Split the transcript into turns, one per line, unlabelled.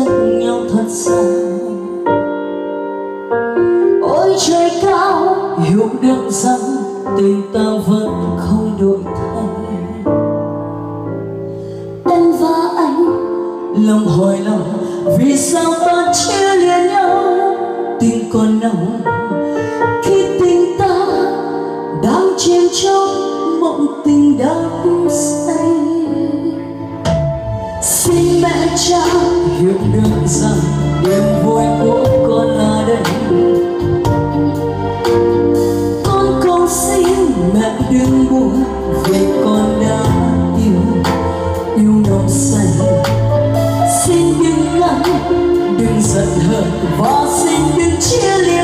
nhau thật xa. Ôi trời cao hiểu được rằng tình ta vẫn không đổi thay. Em và anh lòng hỏi lòng vì sao ta chia lìa nhau. Tình còn nồng khi tình ta đang chìm trong mộng tình đắm say. Xin mẹ cha hiểu được rằng niềm vui của con là đây. Con cầu xin mẹ đừng buồn vì con đã yêu nồng say. Xin đừng lắng, đừng giận hờn và xin đừng chia ly.